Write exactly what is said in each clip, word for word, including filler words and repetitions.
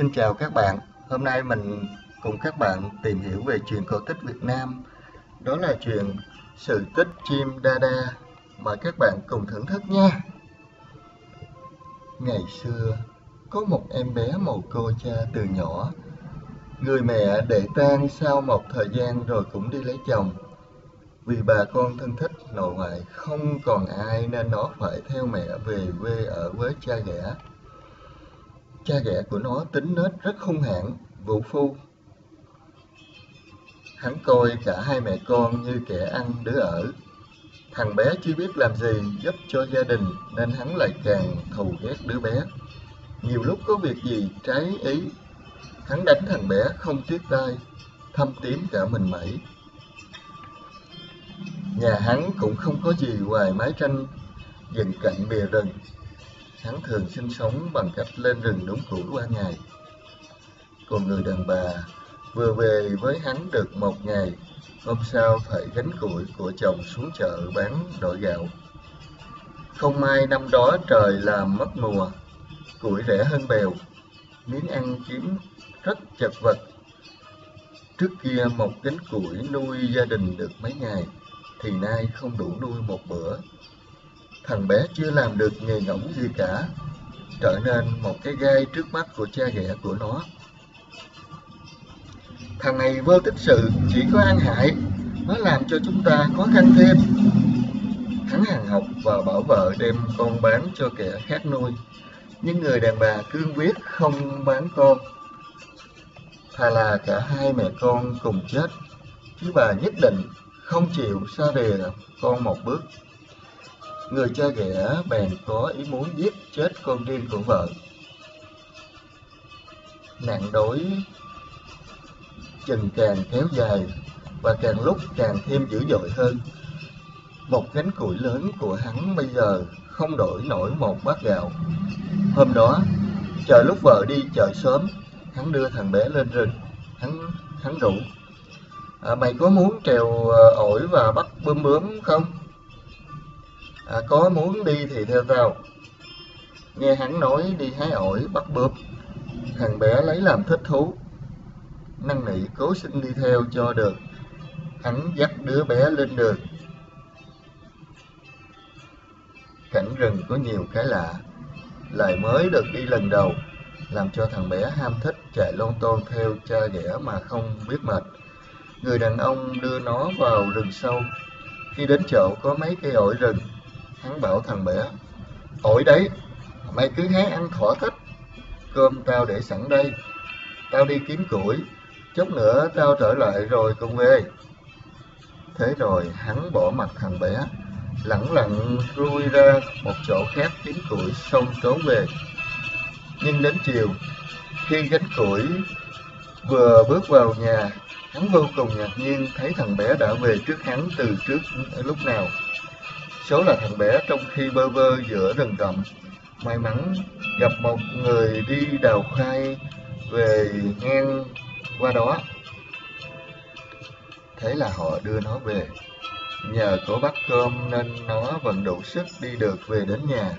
Xin chào các bạn, hôm nay mình cùng các bạn tìm hiểu về truyện cổ tích Việt Nam, đó là truyện Sự tích chim Đa Đa. Mời các bạn cùng thưởng thức nha. Ngày xưa, có một em bé mồ côi cha từ nhỏ. Người mẹ để tang sau một thời gian rồi cũng đi lấy chồng. Vì bà con thân thích nội ngoại không còn ai nên nó phải theo mẹ về quê ở với cha ghẻ. Cha ghẻ của nó tính nết rất hung hãn, vũ phu. Hắn coi cả hai mẹ con như kẻ ăn đứa ở. Thằng bé chưa biết làm gì giúp cho gia đình nên hắn lại càng thù ghét đứa bé. Nhiều lúc có việc gì trái ý, hắn đánh thằng bé không tiếc tay, thâm tím cả mình mẩy. Nhà hắn cũng không có gì ngoài mái tranh dựng cạnh bìa rừng. Hắn thường sinh sống bằng cách lên rừng đốn củi qua ngày. Còn người đàn bà vừa về với hắn được một ngày, hôm sau phải gánh củi của chồng xuống chợ bán đổi gạo. Không may năm đó trời làm mất mùa, củi rẻ hơn bèo, miếng ăn kiếm rất chật vật. Trước kia một gánh củi nuôi gia đình được mấy ngày, thì nay không đủ nuôi một bữa. Thằng bé chưa làm được nghề ngỗng gì cả, trở nên một cái gai trước mắt của cha ghẻ của nó. Thằng này vô tích sự, chỉ có ăn hại, nó làm cho chúng ta khó khăn thêm. Hắn hàng học và bảo vợ đem con bán cho kẻ khác nuôi, nhưng người đàn bà cương quyết không bán con. Thà là cả hai mẹ con cùng chết, chứ bà nhất định không chịu xa rìa con một bước. Người cha ghẻ bèn có ý muốn giết chết con riêng của vợ. Nạn đói chừng càng kéo dài và càng lúc càng thêm dữ dội hơn. Một gánh củi lớn của hắn bây giờ không đổi nổi một bát gạo. Hôm đó, chờ lúc vợ đi chợ sớm, hắn đưa thằng bé lên rừng. Hắn hắn rủ: à, mày có muốn trèo ổi và bắt bướm bướm không? À, có, muốn đi thì theo tao. Nghe hắn nói đi hái ổi bắt bướm, thằng bé lấy làm thích thú, năn nỉ cố xin đi theo cho được. Hắn dắt đứa bé lên đường. Cảnh rừng có nhiều cái lạ, lại mới được đi lần đầu, làm cho thằng bé ham thích chạy lon ton theo cha ghẻ mà không biết mệt. Người đàn ông đưa nó vào rừng sâu. Khi đến chỗ có mấy cây ổi rừng, hắn bảo thằng bé: ổi đấy, mày cứ hái ăn thỏa thích, cơm tao để sẵn đây, tao đi kiếm củi, chút nữa tao trở lại rồi cùng về. Thế rồi hắn bỏ mặc thằng bé, lẳng lặng lui ra một chỗ khác kiếm củi xong trốn về. Nhưng đến chiều, khi gánh củi vừa bước vào nhà, hắn vô cùng ngạc nhiên thấy thằng bé đã về trước hắn từ trước lúc nào. Số là thằng bé trong khi bơ vơ giữa rừng rậm, may mắn gặp một người đi đào khoai về ngang qua đó. Thế là họ đưa nó về. Nhờ có bát cơm nên nó vẫn đủ sức đi được về đến nhà.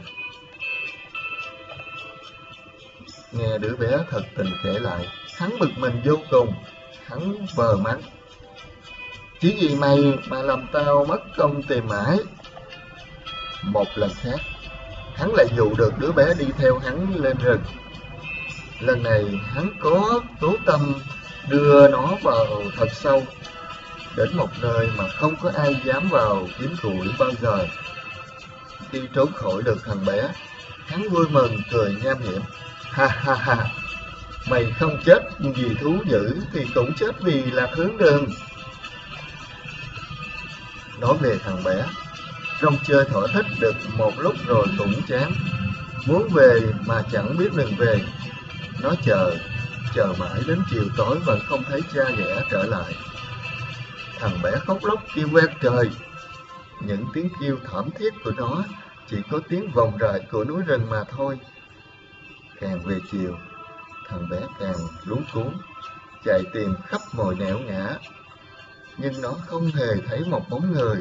Nghe đứa bé thật tình kể lại, hắn bực mình vô cùng. Hắn vờ mắng: chỉ vì mày mà làm tao mất công tìm mãi. Một lần khác, hắn lại dụ được đứa bé đi theo hắn lên rừng. Lần này hắn có cố tâm đưa nó vào thật sâu, đến một nơi mà không có ai dám vào kiếm củi bao giờ. Khi trốn khỏi được thằng bé, hắn vui mừng cười nham hiểm: ha ha ha, mày không chết vì thú dữ thì cũng chết vì lạc hướng đường. Nói về thằng bé, rong chơi thỏa thích được một lúc rồi cũng chán, muốn về mà chẳng biết đường về. Nó chờ, chờ mãi đến chiều tối vẫn không thấy cha ghẻ trở lại. Thằng bé khóc lóc kêu quét trời. Những tiếng kêu thảm thiết của nó chỉ có tiếng vòng rại của núi rừng mà thôi. Càng về chiều, thằng bé càng luống cuống, chạy tìm khắp mọi nẻo ngã, nhưng nó không hề thấy một bóng người.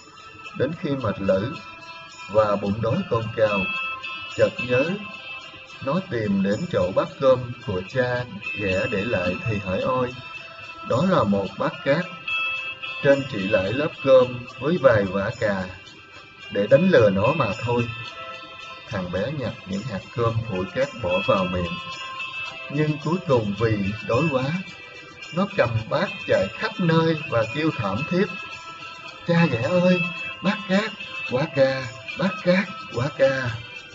Đến khi mệt lử và bụng đói cồn cào, chợt nhớ Nó tìm đến chỗ bát cơm của cha ghẻ để lại thì hỏi ôi, đó là một bát cát, trên chỉ lại lớp cơm với vài vả cà, để đánh lừa nó mà thôi. Thằng bé nhặt những hạt cơm phủi cát bỏ vào miệng, nhưng cuối cùng vì đói quá, nó cầm bát chạy khắp nơi và kêu thảm thiết: cha ghẻ ơi, bát cát, quả cà, bát cát, quả cà.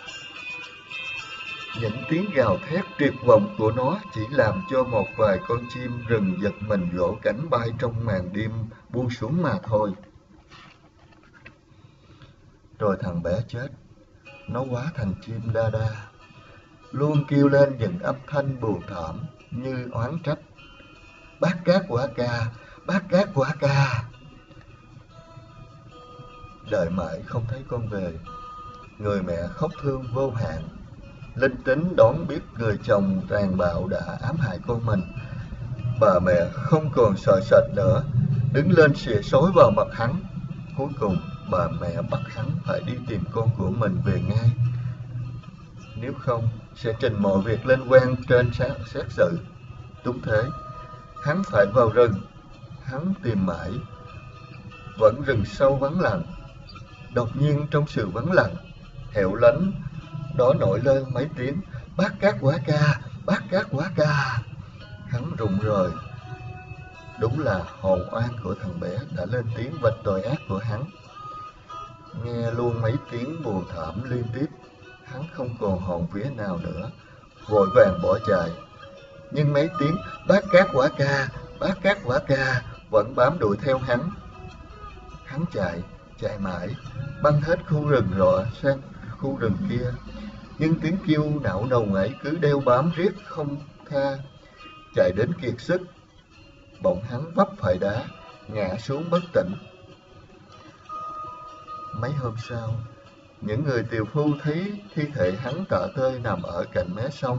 Những tiếng gào thét tuyệt vọng của nó chỉ làm cho một vài con chim rừng giật mình vỗ cánh bay trong màn đêm buông xuống mà thôi. Rồi thằng bé chết, nó hóa thành chim đa đa, luôn kêu lên những âm thanh buồn thảm như oán trách: bát cát quả cà, bát cát quả cà. Đợi mãi không thấy con về, người mẹ khóc thương vô hạn. Linh tính đoán biết người chồng tàn bạo đã ám hại con mình. Bà mẹ không còn sợ sệt nữa, đứng lên xỉa xối vào mặt hắn. Cuối cùng bà mẹ bắt hắn phải đi tìm con của mình về ngay, nếu không sẽ trình mọi việc lên quan trên xét xử. Đúng thế, hắn phải vào rừng. Hắn tìm mãi, vẫn rừng sâu vắng lặng. Đột nhiên trong sự vắng lặng hẻo lánh đó nổi lên mấy tiếng: bát cát quả cà, bát cát quả cà. Hắn rụng rời. Đúng là hồn oan của thằng bé đã lên tiếng vạch tội ác của hắn. Nghe luôn mấy tiếng buồn thảm liên tiếp, hắn không còn hồn vía nào nữa, vội vàng bỏ chạy. Nhưng mấy tiếng bát cát quả cà, bát cát quả cà vẫn bám đuổi theo hắn. Hắn chạy, chạy mãi, băng hết khu rừng rồi sang khu rừng kia, nhưng tiếng kêu não nồng ấy cứ đeo bám riết không tha. Chạy đến kiệt sức, bỗng hắn vấp phải đá, ngã xuống bất tỉnh. Mấy hôm sau, những người tiều phu thấy thi thể hắn tả tơi nằm ở cạnh mé sông.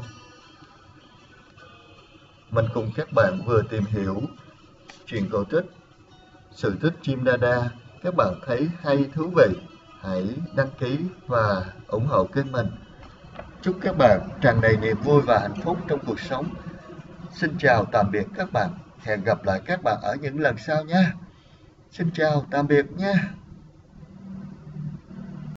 Mình cùng các bạn vừa tìm hiểu truyện cổ tích Sự Tích Chim Đa Đa. Các bạn thấy hay, thú vị, hãy đăng ký và ủng hộ kênh mình. Chúc các bạn tràn đầy niềm vui và hạnh phúc trong cuộc sống. Xin chào tạm biệt các bạn. Hẹn gặp lại các bạn ở những lần sau nha. Xin chào tạm biệt nha.